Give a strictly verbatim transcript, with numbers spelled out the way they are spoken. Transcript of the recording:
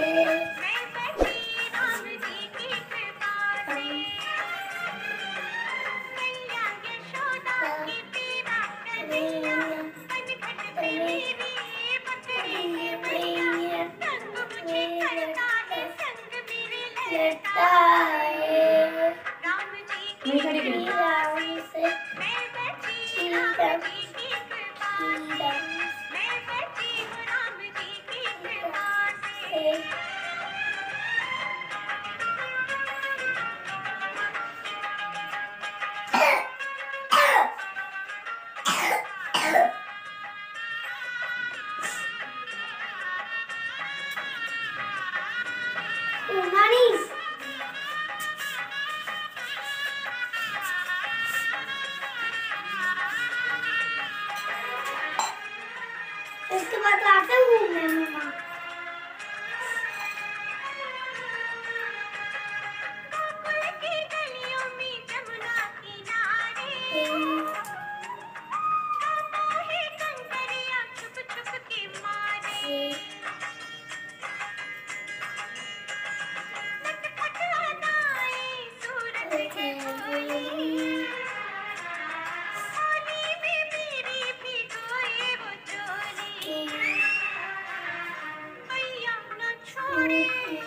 मैं बची राम जी की कृपा से, मैया यशोदा की तेरा कन्हैया, पनघट पे मेरी बकरी है मैया, संग मुझे करता है संग मेरे लगता है, राम जी की कृपा से मैं बची राम जी की कृपा से, मैं बची हूँ राम जी की कृपा से। उन्नीस उसके बाद लाते हैं घूमने मम्मा। गोकुल की गलियों में जमुना किनारे गाता है कंकरिया छुप छुप के मारे, नटखट अदाएं सूरत है भोली, होली में मेरी भिगोए वो चोली, मैया न छोड़े